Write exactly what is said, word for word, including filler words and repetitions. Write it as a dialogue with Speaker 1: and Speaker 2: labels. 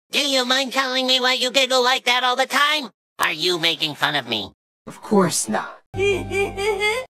Speaker 1: Do you mind telling me why you giggle like that all the time? Are you making fun of me?
Speaker 2: Of course not.